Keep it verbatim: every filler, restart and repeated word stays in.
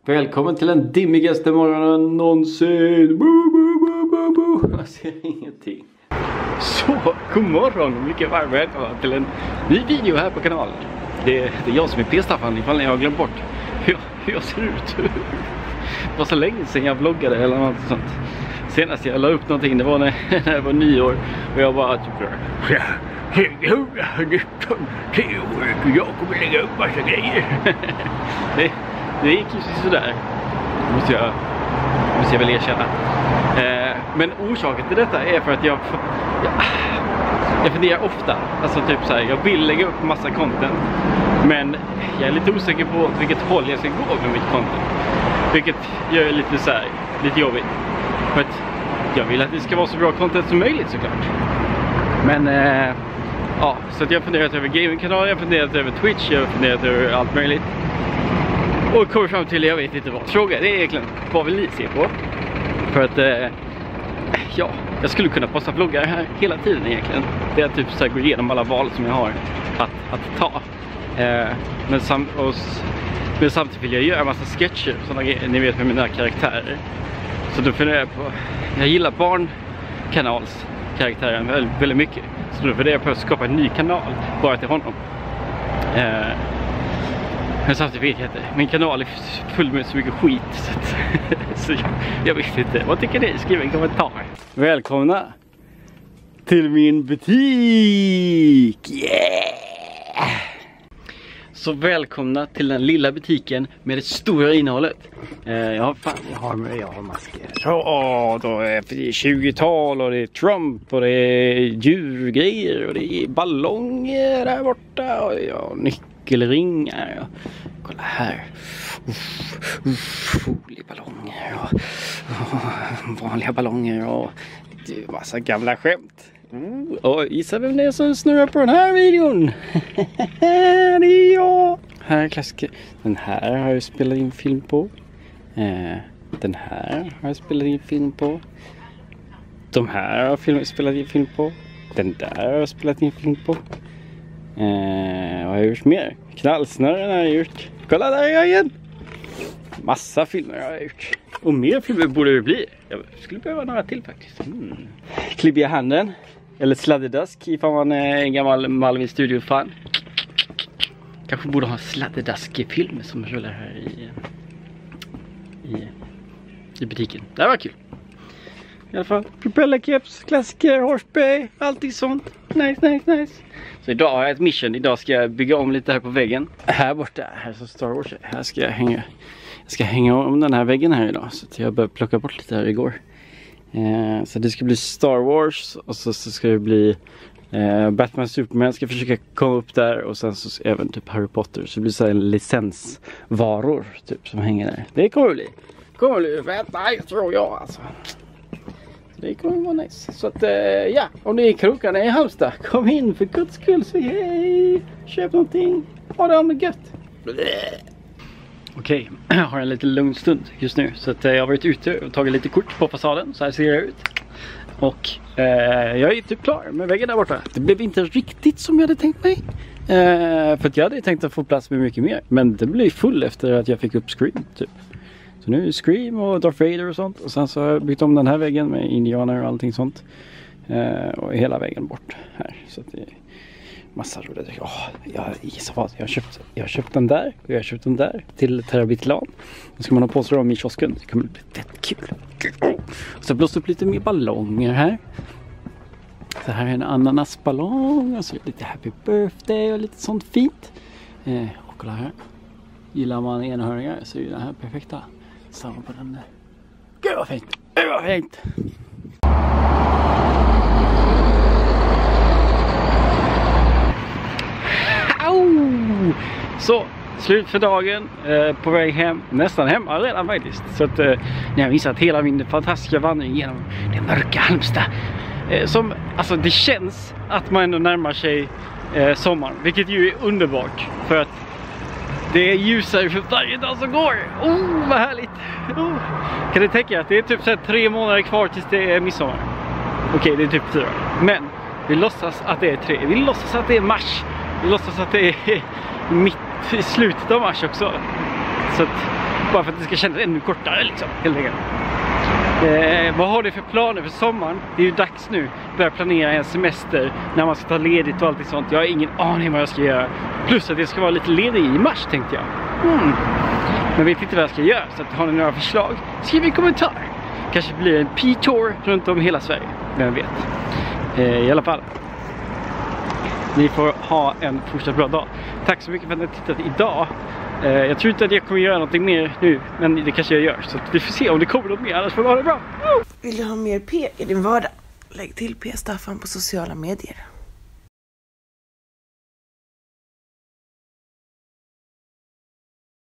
Välkommen till den dimmigaste morgonen någonsin. Boo, boo, boo, boo, boo. Jag ser ingenting. Så, god morgon och mycket varmt välkommen till en ny video här på kanalen. Det är, det är jag som är P-Staffan ifall ni har glömt bort hur, hur jag ser ut. Det var så länge sedan jag vloggade eller något sånt. Senast jag la upp någonting, det var när, när det var nyår. Och jag bara typ ja, jag kommer lägga upp massa grejer. det, det gick ju sådär. Måste jag, måste jag väl erkänna. Eh, men orsaken till detta är för att jag, jag, jag funderar ofta. Alltså typ så här, jag vill lägga upp massa content. Men jag är lite osäker på vilket håll jag ska gå med mitt content. Vilket gör det lite så här, lite jobbigt. För att jag vill att det ska vara så bra content som möjligt såklart. Men eh, ja, så att jag har funderat över gamingkanal, jag har funderat över Twitch, jag har funderat över allt möjligt. Och kommer fram till, jag vet inte vad. Fråga, det är egentligen, vad vill ni se på? För att, eh, ja, jag skulle kunna posta vloggar här hela tiden egentligen. Det är typ så här, gå igenom alla val som jag har att, att ta. Eh, men, sam och, men samtidigt vill jag göra en massa sketcher, sådana grejer, ni vet med mina karaktärer. Så då funderar jag på, jag gillar barnkanalskaraktären väldigt, väldigt mycket. Så då funderar jag på att skapa en ny kanal bara till honom. Eh, men samtidigt vet jag inte, min kanal är full med så mycket skit. Så, att, så jag, jag vet inte, vad tycker ni? Skriv en kommentar. Välkomna till min butik! Yeah! Så välkomna till den lilla butiken med det stora innehållet. Eh, jag har fan, jag har, jag har masker. Ja, då är det tjugotal och det är Trump och det är djurgrejer och det är ballonger där borta och ja, nyckelringar. Och, kolla här. Uff, uff, folieballonger och, och vanliga ballonger och massa gamla skämt. Oh, och gissa vem det är som snurrar på den här videon? Det är jag. Här är klassiker. Den här har jag spelat in film på. Eh, den här har jag spelat in film på. De här har jag spelat in film på. Den där har jag spelat in film på. Eh, vad har jag gjort mer? Knallsnören har jag gjort. Kolla där är jag igen. Massa filmer har jag gjort. Och mer filmer borde det bli. Jag skulle behöva några till faktiskt. Mm. Klibbiga handen. Eller sladderdask ifall man är en gammal Malvin Studio-fan. Kanske borde ha en sladderdask-film som rullar här i, i, i butiken. Det här var kul. I alla fall, propellerkeps, klassiker, Horsby, allting sånt. Nice, nice, nice. Så idag har jag ett mission. Idag ska jag bygga om lite här på väggen. Här borta, här så Star Wars. Här ska jag hänga, jag ska hänga om den här väggen här idag. Så att jag började plocka bort lite här igår. Eh, så det ska bli Star Wars och så, så ska det bli eh, Batman, Superman ska försöka komma upp där och sen så även typ Harry Potter. Så det blir så här licensvaror typ som hänger där. Det kommer bli. Kommer bli fett nice tror jag alltså. Det kommer vara nice. Så att eh, ja, om ni är krokarna i Halmstad, kom in för guds skull så hej. Köp någonting. Ha det med gött. Okej, jag har en lite lugn stund just nu. Så att, eh, jag har varit ute och tagit lite kort på fasaden. Så här ser det ut. Och eh, jag är typ klar med väggen där borta. Det blev inte riktigt som jag hade tänkt mig. Eh, för att jag hade tänkt att få plats med mycket mer. Men det blev full efter att jag fick upp Scream typ. Så nu är Scream och Darth Vader och sånt. Och sen så har jag byggt om den här väggen med indianer och allting sånt. Eh, och hela väggen bort här. Så att det är massa roligt. Ja, jag gissar vad. Jag har köpt, jag har köpt den där och jag har köpt den där till Terabitlan. Nu ska man ha på sig dem i kiosken. Det kommer bli fett kul. Och så blåst upp lite mer ballonger här. Så här är en ananasballong. Och så lite happy birthday och lite sånt fint. Eh, och kolla här. Gillar man enhörningar så är den här perfekta. Samma på den där. Gud vad fint. Gud vad fint. Au! Så, slut för dagen. Eh, på väg hem. Nästan hemma redan faktiskt. Så att eh, ni har visat hela min fantastiska vandring genom det mörka Halmstad. Eh, som, alltså det känns att man ändå närmar sig eh, sommaren. Vilket ju är underbart. För att det är ljusare för varje dag som går. Oh, vad härligt. Oh. Kan du tänka att det är typ så här tre månader kvar tills det är midsommar? Okej, okay, det är typ fyra. Men vi låtsas att det är tre. Vi låtsas att det är mars. Vi låtsas att det är mitt i slutet av mars också. Så att Bara för att det ska kännas ännu kortare liksom, helt enkelt. Eh, vad har du för planer för sommaren? Det är ju dags nu. Börja planera en semester. När man ska ta ledigt och allt sånt. Jag har ingen aning vad jag ska göra. Plus att jag ska vara lite ledig i mars, tänkte jag. Mm. Men vet inte vad jag ska göra. Så att har ni några förslag, skriv i kommentarer. Kanske blir en P-tour runt om hela Sverige. Vem vet. Eh, I alla fall. Ni får ha en fortsatt bra dag. Tack så mycket för att ni har tittat idag. Eh, jag tror inte att jag kommer göra någonting mer nu. Men det kanske jag gör. Så vi får se om det kommer något mer. Annars får det vara bra. Vill du ha mer P i din vardag? Lägg till P Staffan på sociala medier.